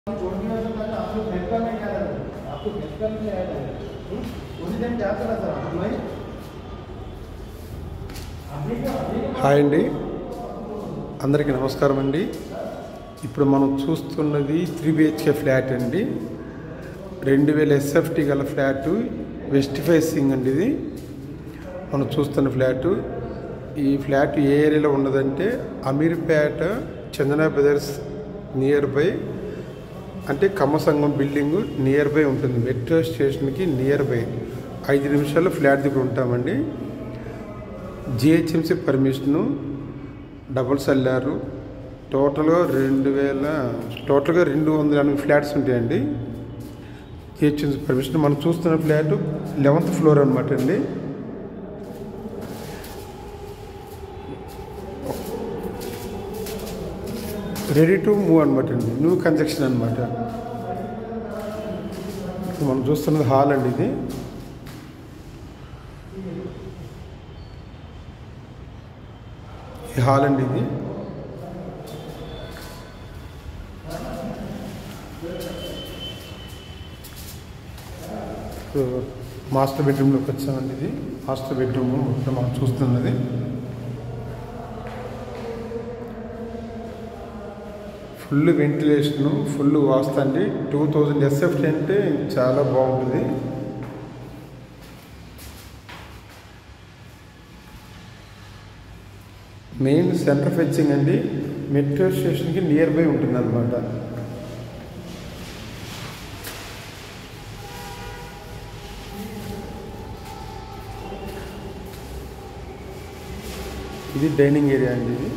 आपको भेजकर नहीं आ रहा है, आपको भेजकर नहीं आया है, उसी दिन क्या करा था भाई? హాయ్ అండి, అందరికీ నమస్కారం అండి. ఇప్పుడు మనం చూస్తున్నది 3 BHK ఫ్లాట్ అండి. 2000 SFT గల ఫ్లాటు, వెస్ట్ ఫేసింగ్ అండి. ఇది మనం చూస్తున్న ఫ్లాటు. ఈ ఫ్లాట్ ఏ ఏరియాలో ఉన్నదంటే Ameerpet Chandana brothers nearby, అంటే కమ్మసంగం బిల్డింగు నియర్ బై ఉంటుంది. మెట్రో స్టేషన్కి నియర్ బై 5 నిమిషాల్లో ఫ్లాట్ దగ్గర ఉంటామండి. GHMC పర్మిషను, డబుల్ సెల్లారు, టోటల్గా 280 ఫ్లాట్స్ ఉంటాయండి. GHMC permission. మనం చూస్తున్న ఫ్లాటు 11th ఫ్లోర్ అనమాట అండి. రెడీ టు మూవ్ అనమాట అండి, న్యూ కన్స్ట్రక్షన్ అనమాట. మనం చూస్తున్నది హాల్ అండి. ఇది హాల్ అండి. ఇది మాస్టర్ బెడ్రూమ్లోకి వచ్చామండి. ఇది మాస్టర్ బెడ్రూమ్ మనం చూస్తున్నది. ఫుల్ వెంటిలేషను, ఫుల్ వాస్తు అండి. 2000 SFT అంటే చాలా బాగుంటుంది. మెయిన్ సెంటర్ ఫెచ్చింగ్ అండి, మెట్రో స్టేషన్కి నియర్ బై ఉంటుంది అనమాట. ఇది డైనింగ్ ఏరియా అండి. ఇది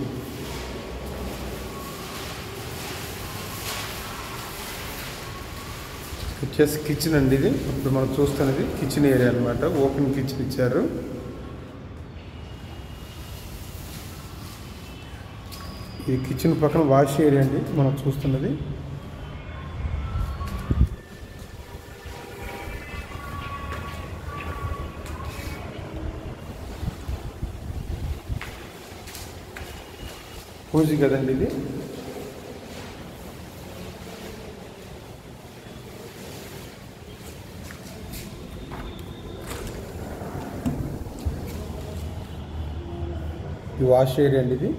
వచ్చేసి కిచెన్ అండి. ఇది ఇప్పుడు మనం చూస్తున్నది కిచెన్ ఏరియా అనమాట. ఓపెన్ కిచెన్ ఇచ్చారు. ఇది కిచెన్ పక్కన వాష్ ఏరియా అండి మనం చూస్తున్నది. పూజ కదండి ఇది. ఈ వాష్ ఏరియా అండి. ఇది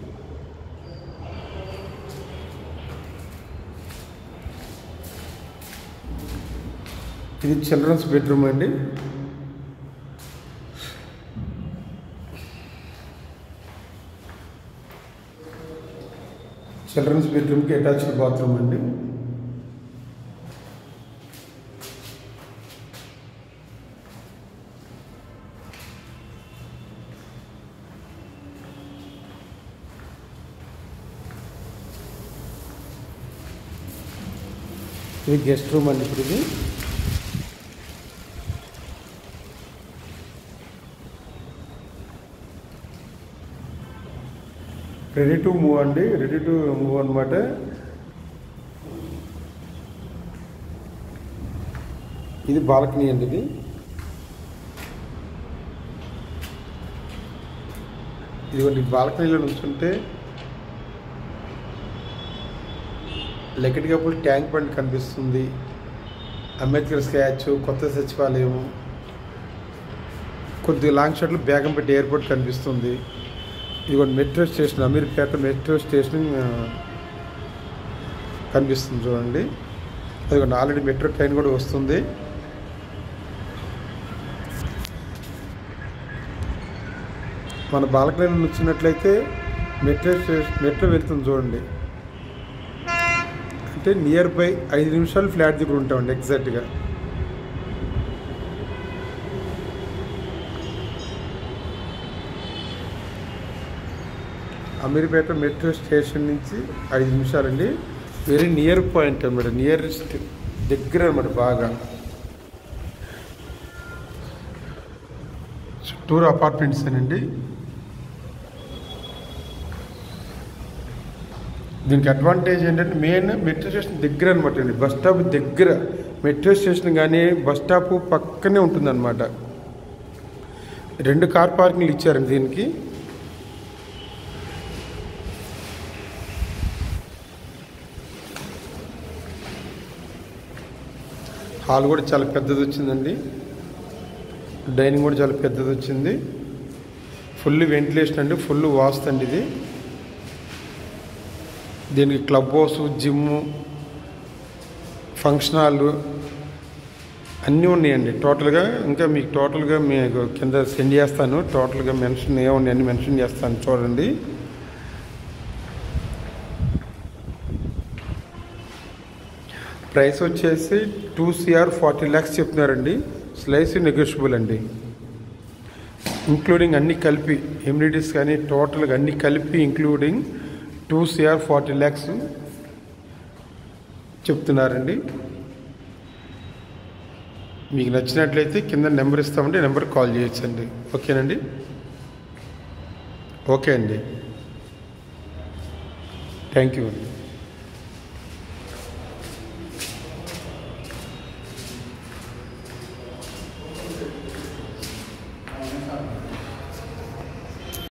ఇది చిల్డ్రన్స్ బెడ్రూమ్ అండి. చిల్డ్రన్స్ బెడ్రూమ్కి అటాచ్డ్ బాత్రూమ్ అండి. ఇది గెస్ట్ రూమ్ అండి. ఇప్పుడు ఇది రెడీ టు మూవ్ అండి. రెడీ టు మూవ్ అనమాట. ఇది బాల్కనీ అండి. ఇది ఇదిగోండి, బాల్కనీలో నుంచుంటే లెక్కటికప్పుడు ట్యాంక్ బండ్ కనిపిస్తుంది, అంబేద్కర్ స్టాచ్యూ, కొత్త సచివాలయం, కొద్దిగా లాంగ్ షాట్లో బేగంపేట ఎయిర్పోర్ట్ కనిపిస్తుంది. ఇదిగోండి metro station, Ameerpet metro station కనిపిస్తుంది చూడండి. అదిగోండి ఆల్రెడీ మెట్రో ట్రైన్ కూడా వస్తుంది. మన బాల్కనీలో వచ్చినట్లయితే మెట్రో వెళ్తుంది చూడండి. అంటే నియర్ బై 5 నిమిషాలు ఫ్లాట్ దగ్గర ఉంటామండి ఎగ్జాక్ట్గా. అమీర్పేట మెట్రో స్టేషన్ నుంచి 5 నిమిషాలండి. వెరీ నియర్ పాయింట్ అనమాట, నియరెస్ట్ దగ్గర అనమాట. బాగా చుట్టూరు అపార్ట్మెంట్స్ అండి. దీనికి అడ్వాంటేజ్ ఏంటంటే మెయిన్ మెట్రో స్టేషన్ దగ్గర అనమాట అండి. బస్ స్టాప్ దగ్గర, మెట్రో స్టేషన్ కానీ బస్ స్టాప్ పక్కనే ఉంటుందన్నమాట. 2 కార్ పార్కింగ్లు ఇచ్చారండి దీనికి. హాల్ కూడా చాలా పెద్దది వచ్చిందండి. డైనింగ్ కూడా చాలా పెద్దది వచ్చింది. ఫుల్ వెంటిలేషన్ అండి, ఫుల్ వాస్తు అండి ఇది. దీనికి club house, gym, function hall అన్నీ ఉన్నాయండి టోటల్గా. ఇంకా మీకు టోటల్గా మీకు కింద సెండ్ చేస్తాను. టోటల్గా మెన్షన్ ఏమున్నాయి అన్ని మెన్షన్ చేస్తాను చూడండి. ప్రైస్ వచ్చేసి 2 CR 40 lakhs చెప్తున్నారండి. స్లైస్ నెగోషియబుల్ అండి. ఇంక్లూడింగ్ అన్నీ కలిపి ఎమ్యూనిటీస్ కానీ టోటల్గా అన్నీ కలిపి ఇంక్లూడింగ్ 2 CR 40 lakhs చెప్తున్నారండి. మీకు నచ్చినట్లయితే కింద నెంబర్ ఇస్తామండి, నెంబర్కి కాల్ చేయొచ్చండి. ఓకేనండి. ఓకే అండి. Thank you.